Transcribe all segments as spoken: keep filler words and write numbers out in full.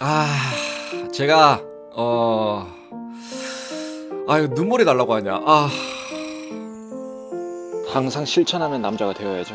아, 제가 어... 아유, 눈물이 날라고 하냐. 아, 항상 실천하는 남자가 되어야죠.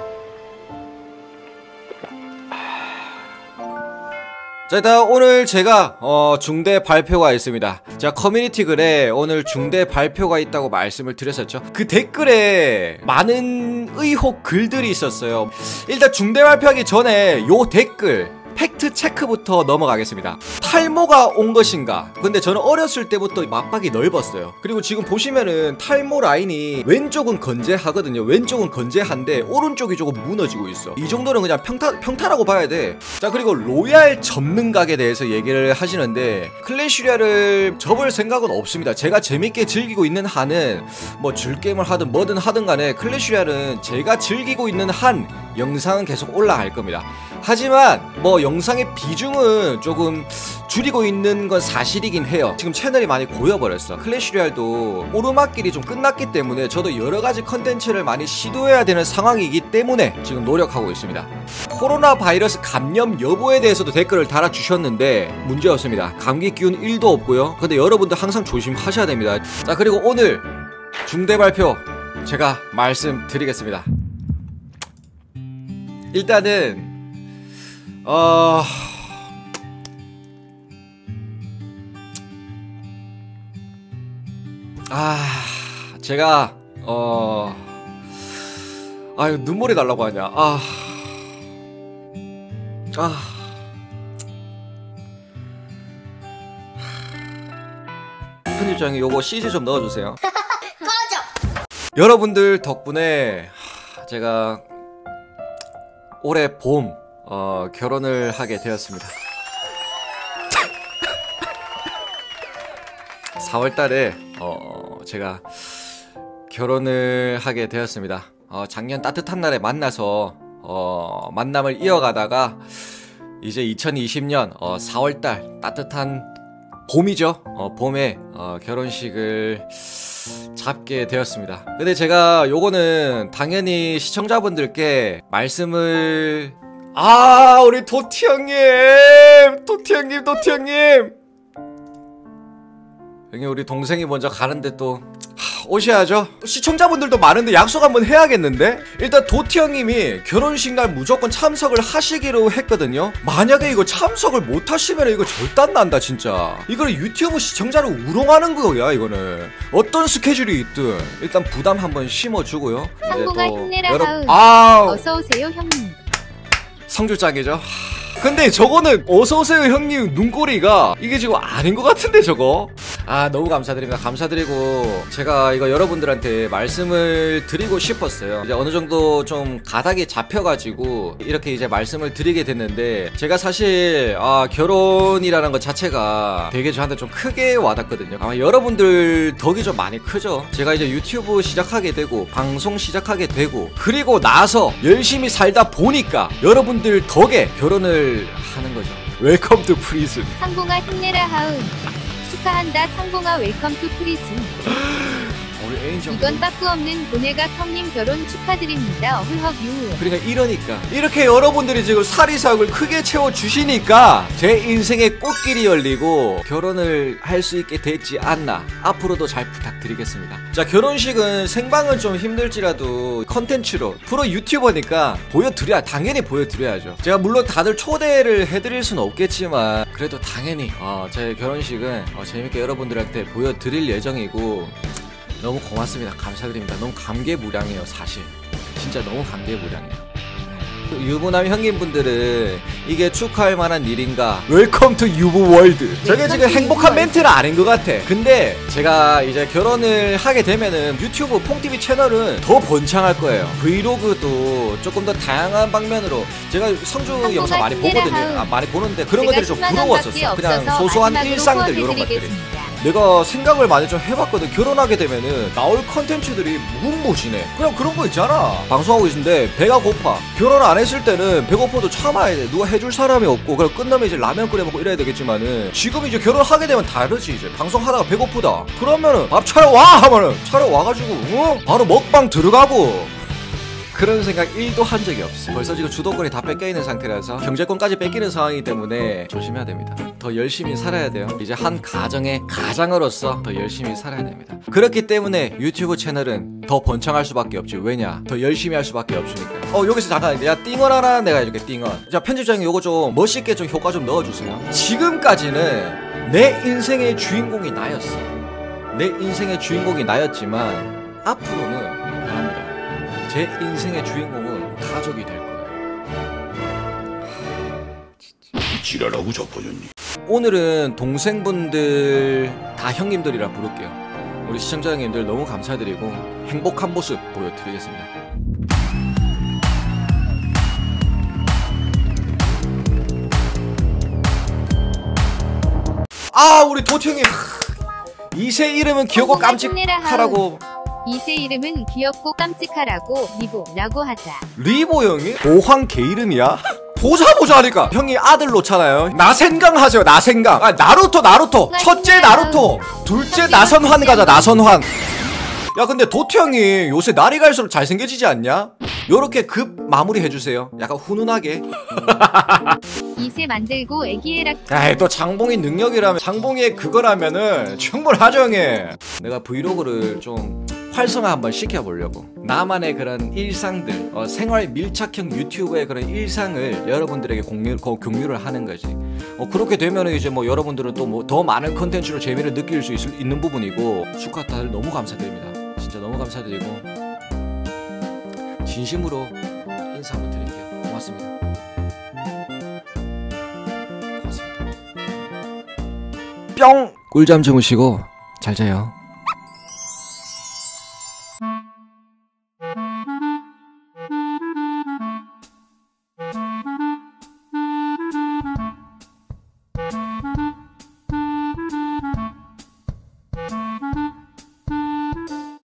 자, 일단 오늘 제가 어, 중대 발표가 있습니다. 제가 커뮤니티 글에 오늘 중대 발표가 있다고 말씀을 드렸었죠. 그 댓글에 많은 의혹 글들이 있었어요. 일단 중대 발표하기 전에 요 댓글 팩트 체크부터 넘어가겠습니다. 탈모가 온 것인가? 근데 저는 어렸을 때부터 맞박이 넓었어요. 그리고 지금 보시면은 탈모 라인이 왼쪽은 건재하거든요. 왼쪽은 건재한데 오른쪽이 조금 무너지고 있어. 이 정도는 그냥 평타, 평타라고 봐야 돼. 자, 그리고 로얄 접는 각에 대해서 얘기를 하시는데 클래시리아를 접을 생각은 없습니다. 제가 재밌게 즐기고 있는 한은 뭐 줄게임을 하든 뭐든 하든 간에 클래시리아는 제가 즐기고 있는 한 영상은 계속 올라갈 겁니다. 하지만 뭐 영상의 비중은 조금 줄이고 있는 건 사실이긴 해요. 지금 채널이 많이 고여버렸어. 클래시리알도 오르막길이 좀 끝났기 때문에 저도 여러가지 컨텐츠를 많이 시도해야 되는 상황이기 때문에 지금 노력하고 있습니다. 코로나 바이러스 감염 여부에 대해서도 댓글을 달아주셨는데 문제없습니다. 감기 기운 일도 없고요. 근데 여러분들 항상 조심하셔야 됩니다. 자, 그리고 오늘 중대 발표 제가 말씀드리겠습니다. 일단은 어... 아... 제가 어... 아유, 눈물이 날라고 하냐. 아... 아... 편집장이 요거 씨지 좀 넣어주세요. 꺼져! 여러분들 덕분에 제가 올해 봄 어, 결혼을 하게 되었습니다. 사월달에 어, 제가 결혼을 하게 되었습니다. 어, 작년 따뜻한 날에 만나서 어, 만남을 이어가다가 이제 이천이십 년 어, 사월달 따뜻한 봄이죠. 어, 봄에 어, 결혼식을 잡게 되었습니다. 근데 제가 요거는 당연히 시청자분들께 말씀을 아, 우리 도티 형님! 도티 형님, 도티 형님! 형님, 우리 동생이 먼저 가는데 또 하, 오셔야죠. 시청자분들도 많은데 약속 한번 해야겠는데? 일단 도티 형님이 결혼식 날 무조건 참석을 하시기로 했거든요. 만약에 이거 참석을 못 하시면 이거 절단 난다 진짜. 이거는 유튜브 시청자를 우롱하는 거야. 이거는 어떤 스케줄이 있든 일단 부담 한번 심어주고요. 상고가 힘내라 하은. 아, 어서오세요 형님. 성주짱이죠. 근데 저거는 어서오세요 형님 눈꼬리가 이게 지금 아닌 것 같은데 저거. 아, 너무 감사드립니다. 감사드리고 제가 이거 여러분들한테 말씀을 드리고 싶었어요. 이제 어느 정도 좀 가닥이 잡혀가지고 이렇게 이제 말씀을 드리게 됐는데, 제가 사실 아, 결혼이라는 것 자체가 되게 저한테 좀 크게 와닿거든요. 아마 여러분들 덕이 좀 많이 크죠. 제가 이제 유튜브 시작하게 되고 방송 시작하게 되고 그리고 나서 열심히 살다 보니까 여러분들 덕에 결혼을 하는 거죠. 웰컴 투 프리즌. 상봉아 힘내라 하은. 축하한다 상봉아 웰컴 투 프리즌. 우리 애인정. 이건 빠꾸 없는 보내각 형님 결혼 축하드립니다. 훌헉유. 그러니까 이러니까 이렇게 여러분들이 지금 사리사욕을 크게 채워주시니까 제 인생의 꽃길이 열리고 결혼을 할 수 있게 됐지 않나. 앞으로도 잘 부탁드리겠습니다. 자, 결혼식은 생방은 좀 힘들지라도 컨텐츠로 프로 유튜버니까 보여드려야, 당연히 보여드려야죠. 제가 물론 다들 초대를 해드릴 수는 없겠지만 그래도 당연히 어, 제 결혼식은 어, 재밌게 여러분들한테 보여드릴 예정이고 너무 고맙습니다. 감사드립니다. 너무 감개무량해요. 사실 진짜 너무 감개무량해요. 유부남 형님분들은 이게 축하할 만한 일인가? 웰컴 투 유부월드. 저게 지금 행복한 멘트는 아닌 것 같아. 근데 제가 이제 결혼을 하게 되면은 유튜브 퐁티비 채널은 더 번창할 거예요. 브이로그도 조금 더 다양한 방면으로. 제가 성주 영상 많이 보거든요. 아, 많이 보는데 그런 것들이 좀 부러웠었어. 그냥 소소한 일상들 이런 것들이. 내가 생각을 많이 좀 해봤거든. 결혼하게 되면은 나올 컨텐츠들이 무궁무진해. 그냥 그런 거 있잖아. 방송하고 있는데 배가 고파. 결혼 안 했을 때는 배고파도 참아야 돼. 누가 해줄 사람이 없고 그럼 끝나면 이제 라면 끓여 먹고 이래야 되겠지만은 지금 이제 결혼하게 되면 다르지. 이제 방송하다가 배고프다 그러면은 밥 차려와 하면은 차려와가지고 어? 바로 먹방 들어가고 그런 생각 일도 한 적이 없어. 벌써 지금 주도권이 다 뺏겨 있는 상태라서 경제권까지 뺏기는 상황이기 때문에 조심해야 됩니다. 더 열심히 살아야 돼요. 이제 한 가정의 가장으로서 더 열심히 살아야 됩니다. 그렇기 때문에 유튜브 채널은 더 번창할 수밖에 없지. 왜냐? 더 열심히 할 수밖에 없으니까. 어 여기서 잠깐 야 띵언 하나 내가 해줄게. 띵언. 자 편집장님 요거 좀 멋있게 좀 효과 좀 넣어주세요. 지금까지는 내 인생의 주인공이 나였어. 내 인생의 주인공이 나였지만 앞으로는 변합니다. 제 인생의 주인공은 가족이 될 거예요. 지랄하고 자빠졌니? 오늘은 동생분들 다 형님들이라 부를게요. 우리 시청자 형님들 너무 감사드리고 행복한 모습 보여드리겠습니다. 아 우리 도티 형님 이세 이름은 귀엽고 깜찍하라고. 이세 이름은 귀엽고 깜찍하라고 리보라고 하자. 리보 형이? 보황 개 이름이야? 보자 보자 하니까 형이 아들 놓잖아요. 나생강 하세요. 나생강. 아 나루토 나루토. 첫째 나루토, 둘째 나선환 가자. 나선환. 야 근데 도티 형이 요새 날이 갈수록 잘생겨지지 않냐? 요렇게 급 마무리 해주세요. 약간 훈훈하게. 이세 만들고 애기애락. 에이 또 장봉이 능력이라면 장봉이의 그거라면은 충분하죠 형님. 내가 브이로그를 좀 활성화 한번 시켜보려고 나만의 그런 일상들 어, 생활 밀착형 유튜브의 그런 일상을 여러분들에게 공유, 고, 공유를 하는 거지. 어, 그렇게 되면 이제 뭐 여러분들은 또 뭐 더 많은 컨텐츠로 재미를 느낄 수 있, 있는 부분이고 축하 다들 너무 감사드립니다. 진짜 너무 감사드리고 진심으로 인사 한번 드릴게요. 고맙습니다. 고맙습니다. 뿅! 꿀잠 주무시고 잘 자요.